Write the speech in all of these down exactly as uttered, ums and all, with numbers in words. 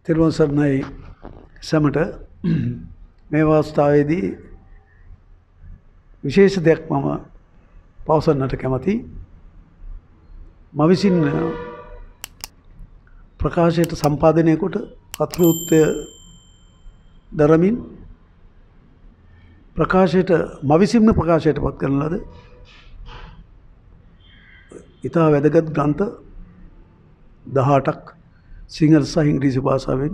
තිරුවන් සරණයි සැමට මේ අවස්ථාවේදී විශේෂ දෙයක් මම පවසන්නට කැමතියි. මම විසින් ප්‍රකාශයට සම්පාදනය කොට කර්තෘත්වය දරමින් ප්‍රකාශයට මම විසින්ම ප්‍රකාශයට පත් කරන ලද ඉතා වැදගත් ග්‍රන්ථ දහඅටක් සිංහල සහ ඉංග්‍රීසි භාෂාවෙන්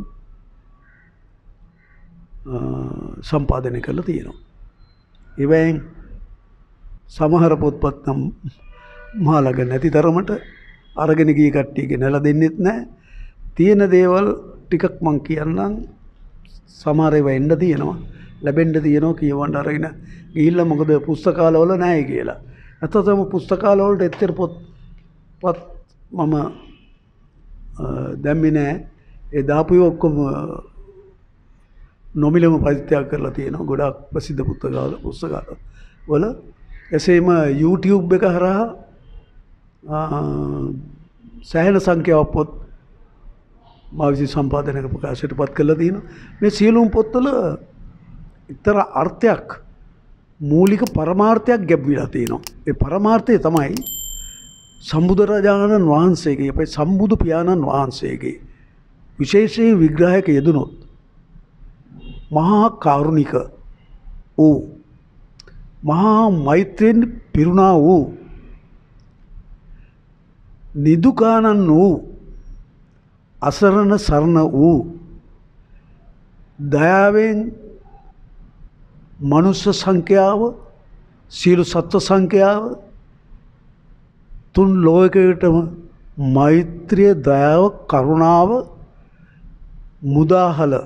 සම්පාදනය කරලා තියෙනවා. ඒවයින් සමහර පොත්පත් නම් මා ළඟ නැති තරමට අරගෙන ගිය කට්ටියගේ නැල දෙන්නෙත් නැහැ. තියෙන දේවල් ටිකක් මං කියන්නම්. සමහර ඒවා එන්න තියෙනවා, ලැබෙන්න තියෙනවා, කියවන්න අරගෙන ගිහිල්ලා මොකද පුස්තකාලවල නැහැ කියලා. අතතම පුස්තකාලවලට එච්චර පොත්පත් මම දැම්මේ නැහැ. ඒ දාපු ඔක්කොම නොමිලම පරිත්‍යාග කරලා තියෙනවා ගොඩාක් ප්‍රසිද්ධ පුස්තකාල පුස්තකාල වල. එසේම YouTube එක හරහා සෑහෙන සංඛ්‍යාවක් පොත් මා විසින් සම්පාදනයක ප්‍රකාශයට පත් කරලා තියෙනවා. මේ සියලුම පොත්වල එක්තරා අර්ථයක්, මූලික පරමාර්ථයක් ගැබ්විලා තියෙනවා. ඒ පරමාර්ථය තමයි සම්බුදුරජාණන් වහන්සේගේ, අපේ සම්බුදු පියාණන් වහන්සේගේ විශේෂයෙන් විග්‍රහයක යෙදුනොත් මහා කාරුණික වූ, මහා මෛත්‍රියෙන් පිරුණා වූ, නිදුකානන් වූ, අසරණ සරණ වූ, දයාවෙන් මනුෂ්‍ය සංඛ්‍යාව, සියලු සත්ව සංඛ්‍යාව, තුන් ලෝකයකටම මෛත්‍රිය, දයාව, කරුණාව මුදාහල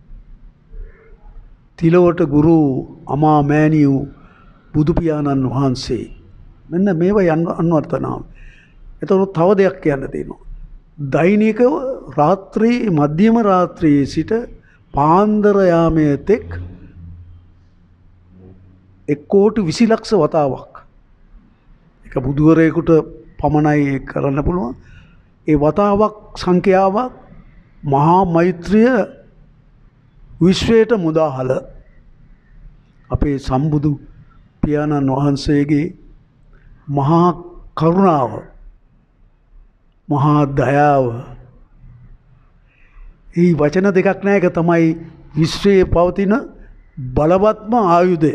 තිලවට ගුරු අමා මෑණිය වූ බුදු පියාණන් වහන්සේ. මෙන්න මේවා අන්වර්ථ නාම. එතකොට තව දෙයක් කියන්න තියෙනවා. දෛනිකව රාත්‍රී මධ්‍යම රාත්‍රියේ සිට පාන්දර යාමයේ තෙක් එක් කෝටි විසි ලක්ෂ වතාවක් එක බුදුවරයෙකුට පමණයි කරන්න පුළුවන්. ඒ වතාවක් සංඛ්‍යාවක් මහා මෛත්‍රිය විශ්වයට මුදාහල අපේ සම්බුදු පියාණන් වහන්සේගේ මහා කරුණාව, මහා දයාව, මේ වචන දෙකක් නෑ. එක තමයි විශ්වයේ පවතින බලවත්ම ආයුධය.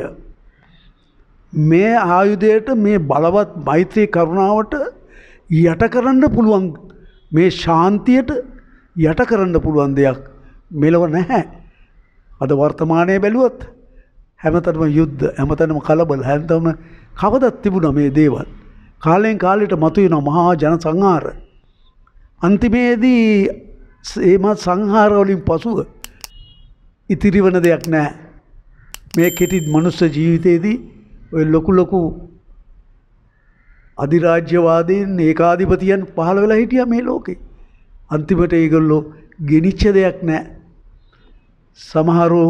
මේ ආයුධයට, මේ බලවත් මෛත්‍රී කරුණාවට යට කරන්න පුළුවන්, මේ ශාන්තියට යට කරන්න පුළුවන් දෙයක් මෙලව නැහැ. අද වර්තමානයේ බැලුවොත් හැමතැනම යුද්ධ, හැමතැනම කලබල, හැමතැනම කවදත් තිබුණා මේ දේවල්. කාලෙන් කාලෙට මතුවෙන මහා ජන සංහාර. අන්තිමේදී එම සංහාර වලින් පසුව ඉතිරි වන දෙයක් නැහැ. මේ කෙටි මනුස්ස ජීවිතයේදී ඔය ලොකු ලොකු අධිරාජ්‍යවාදීන්, ඒකාධිපතියන් පහළ වෙලා හිටියා මේ ලෝකේ. අන්තිමට ඒගොල්ලෝ ගෙනිච්ච දෙයක් නැහැ. සමහරව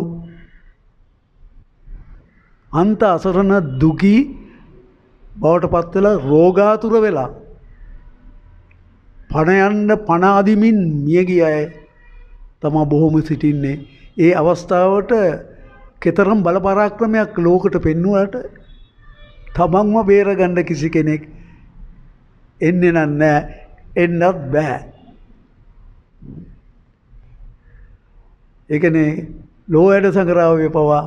අන්ත අසරණ දුකී බවට පත් වෙලා රෝගාතුර වෙලා පණ යන්න පණ අදිමින් මිය ගිය අය තමයි බොහොම සිටින්නේ. ඒ අවස්ථාවට කතරම් බල පරාක්‍රමයක් ලෝකට පෙන්වුවාට තමන්ව බේරගන්න කිසි කෙනෙක් එන්නේ නැහැ, එන්නත් බෑ. ඒකනේ ලෝයඩ සංග්‍රහයේ පවා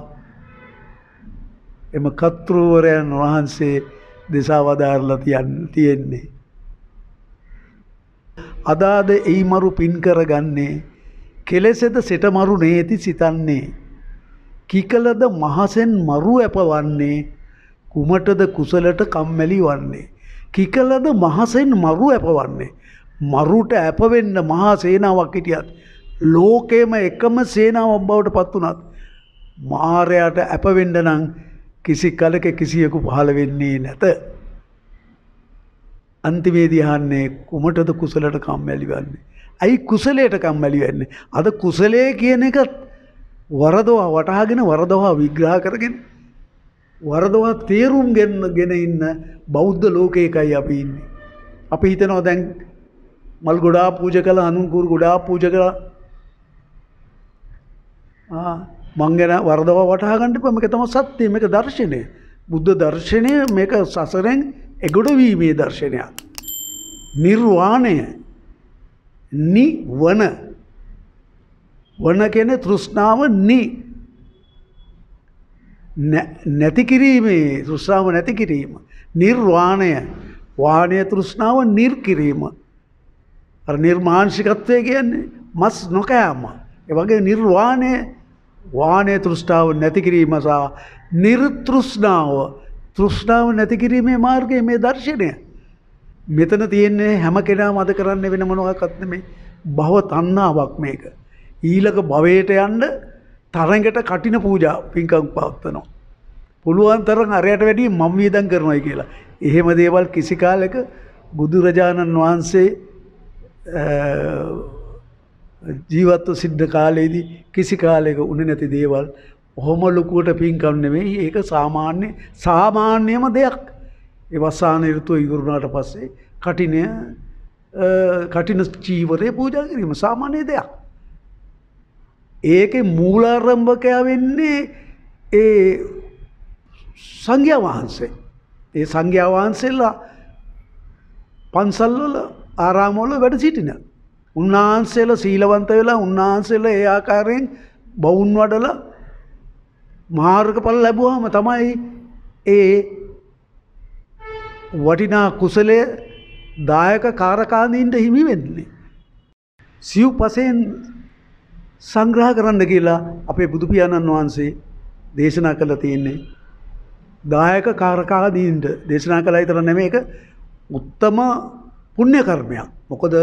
එම කර්තෘවරයන් වහන්සේ දෙසා වදාරලා තියෙන්නේ. අදාද එයි මරු පින් කරගන්නේ, කෙලෙසෙද සෙට මරු නේති සිතන්නේ, කිකලද මහසෙන් මරු ඇපවන්නේ, කුමටද කුසලට කම්මැලි වන්නේ. කිකලද මහසෙන් මරු ඇපවන්නේ. මරුට ඇපවෙන්න මහා සේනාවක් හිටියත්, ලෝකේම එකම සේනාවක් බවට පත් වුණත්, මාරයාට ඇපවෙන්න නම් කිසි කලක කිසියෙකු පහළ වෙන්නේ නැත. අන්තිමේදී අහන්නේ කුමටද කුසලට කම්මැලි වන්නේ. ඇයි කුසලයට කම්මැලි වෙන්නේ? අද කුසලයේ කියන එක වරදවා වටහාගෙන, වරදවා විග්‍රහ කරගෙන, වරදවා තේරුම් ගෙන ඉන්න බෞද්ධ ලෝකයකයි අපි ඉන්නේ. අපි හිතනවා දැන් මල් ගොඩාක් පූජා කළා, අනුන් කුරු ගොඩාක් පූජා කළා, මං ගැන වරදව වටහා ගන්න එපා. මේක තමයි සත්‍යය. මේක දර්ශනය. බුද්ධ දර්ශනය මේක සසරෙන් එගොඩ වීමේ දර්ශනයක්. නිර්වාණය නිවන වන කියන්නේ තෘෂ්ණාව නි නැති කිරීමේ තෘෂ්ණාව නැති කිරීම. නිර්වාණය වාණය තෘෂ්ණාව නිර් කිරීම. අර නිර්මාංශිකත්වය කියන්නේ මස් නොකෑම. ඒ වගේ නිර්වාණය වාණය තෘෂ්ණාව නැති කිරීම සහ නිර්තෘෂ්ණාව තෘෂ්ණාව නැති කිරීමේ මාර්ගය මේ දර්ශනය. මෙතන තියෙන්නේ හැම කෙනාම අද කරන්නේ වෙන මොනවාක්වත් නෙමෙයි. භව තණ්හාවක් මේක. ඊළඟ භවයට යන්න තරඟට කටින පූජා පින්කම් පවත්වනවා. පුළුවන් තරම් අරයට වැඩිය මම වියදම් කරනවායි කියලා. එහෙම දේවල් කිසි කාලයක බුදුරජාණන් වහන්සේ ජීවත්ව සිද්ධ කාලයේදී කිසි කාලයක උනේ නැති දේවල්. ඔහොම ලොකුවට පින්කම් නෙමෙයි. ඒක සාමාන්‍ය සාමාන්‍යම දෙයක්. ඒ වසාන ඍතුව ඉවරුනාට පස්සේ කටිනය කටින චීවරය පූජා කිරීම සාමාන්‍ය දෙයක්. ඒකේ මූලාරම්භකයා වෙන්නේ ඒ සංඝයා වහන්සේ. ඒ සංඝයා වහන්සේලා පන්සල්වල ආරාමවල වැඩ සිටින. උන්වහන්සේලා සීලවන්ත වෙලා උන්වහන්සේලා ඒ ආකාරයෙන් බවුන් වඩලා මාර්ගඵල ලැබුවාම තමයි ඒ වටිනා කුසලය දායක කාරකාදීන්ට හිමි වෙන්නේ. සිව්පසෙන් සංග්‍රහ කරන්න කියලා අපේ බුදු පියාණන් වහන්සේ දේශනා කළා තියෙන්නේ. දායක කාරකාදීන්ට දේශනා කළා විතර නෙමෙයි, ඒක උත්තම පුණ්‍ය කර්මයක්. මොකද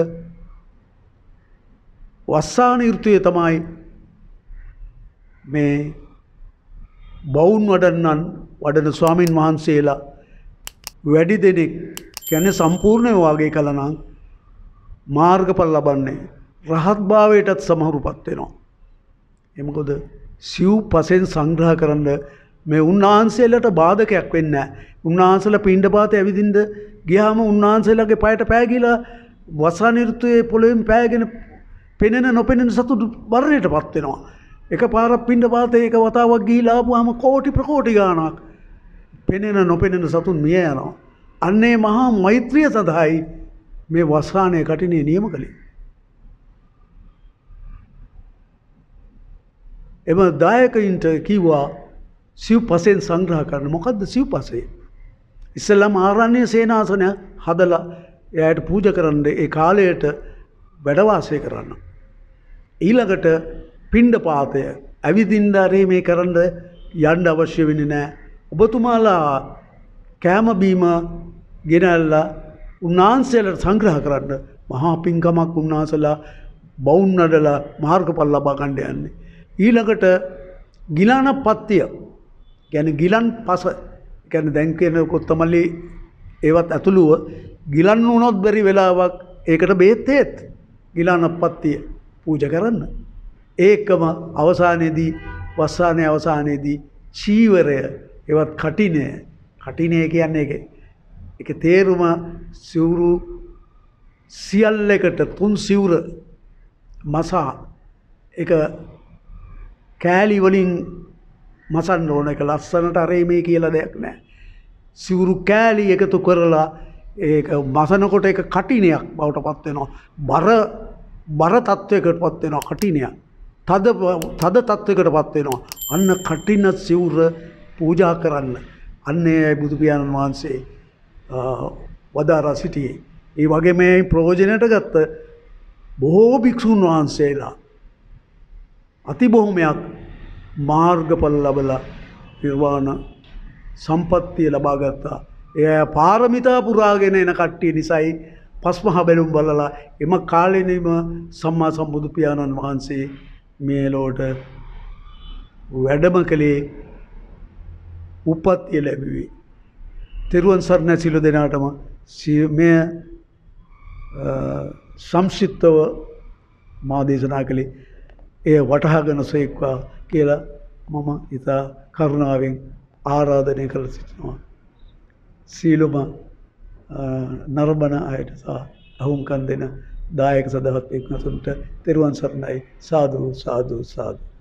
වස්සාන ඍතුවේ තමයි මේ බවුන් වඩන්නන් වඩන ස්වාමින් වහන්සේලා වැඩි දෙනෙක් කියන්නේ සම්පූර්ණව වාගේ කළනම් මාර්ගඵල ලබන්නේ රහත් භාවයටත් සමහරුපත් වෙනවා. ඒ මොකද සිව්පසෙන් සංග්‍රහ කරන්න මේ උන්වහන්සේලාට බාධකයක් වෙන්නේ නැහැ. උන්වහන්සේලා පින්ඩපාතේ ඇවිදින්න ගියාම උන්වහන්සේලාගේ පායට පෑගිලා වසාන ඍතුවේ පොළොවෙන් පෑගෙන පෙනෙන නොපෙනෙන සතුටු වර්ණයටපත් වෙනවා. එකපාරක් පින්ඩපාතේ එක වතාවක් ගිහිලා ආපුවාම කෝටි ප්‍රකෝටි ගාණක් පෙනෙන නොපෙනෙන සතුන් මිය යනවා. අන්නේ මහා මෛත්‍රිය සඳහායි මේ වසානයේ කටිනේ නියම කළේ. එම දායකයින්ට කිව්වා සිව්පසෙන් සංග්‍රහ කරන්න. මොකද්ද සිව්පසය? ඉස්සෙල්ලාම ආරණ්‍ය සේනාසනය හදලා එයාට පූජා කරන්න, ඒ කාලයට වැඩ වාසය කරන්න. ඊළඟට පිණ්ඩපාතය ඇවිදින්න ආරේ මේ කරන්න යන්න අවශ්‍ය වෙන්නේ නැහැ. ඔබතුමාලා කෑම බීම ගෙනල්ලා උන්වහන්සේලාට සංග්‍රහ කරන්න මහා පින්කමක් උන්වහන්සේලා බවුන් නඩලා මාර්ගඵල ලබා ගන්න යන්නේ. ඊළඟට ගිලනපත්තිය කියන්නේ ගිලන් පස කියන්නේ දැන් කියන කොත්තමල්ලි ඒවත් ඇතුළුව ගිලන් වුණොත් බැරි වෙලාවක් ඒකට බේත් හේත් ගිලනපත්තිය පූජා කරන්න. ඒකම අවසානයේදී වස්සානයේ අවසානයේදී චීවරය ඒවත් කටිනය කටිනය කියන්නේ ඒක ඒකේ තේරුම සිවුරු සියල්ලකට තුන් සිවුර මසා ඒක කෑලි වලින් මසන්න ඕන. එක ලස්සනට අරේ මේ කියලා දෙයක් නැහැ. සිවුරු කෑලි එකතු කරලා ඒක මසනකොට ඒක කටිනයක් බවට පත් වෙනවා. බර බර තත්වයකටපත් වෙනවා කටිනයක්. තද තද තත්වයකටපත් වෙනවා. අන්න කටින සිවුර පූජා කරන්න. අන්නේ බුදු පියාණන් වහන්සේ වදාරා සිටියේ. ඒ වගේ මේ ප්‍රයෝජනයට ගත්ත බොහෝ භික්ෂුන් වහන්සේලා අති බොහොමයක් මාර්ගඵල ලැබලා නිර්වාණ සම්පත්තිය ලබා ගත්තා. එයා පාරමිතා පුරාගෙන එන කට්ටිය නිසායි පස්මහ බැලුම් බලලා එම කාලෙනිම සම්මා සම්බුදු පියාණන් වහන්සේ මේ ලෝට වැඩම කළේ උපත්ය ලැබුවේ. තෙරුවන් සරණ සියලු දෙනාටම මේ සංක්ෂිප්තව මා දේශනා කළේ එය වටහාගෙන සේක්වා කියලා මම ඉතා කරුණාවෙන් ආරාධනය කළ සිටිනවා. සීලම නරඹන අයට සහ අහුම්කම් දෙන දායක සදහත් එක්නසුන්ට තෙරුවන් සරණයි. සාදු සාදු සාදු.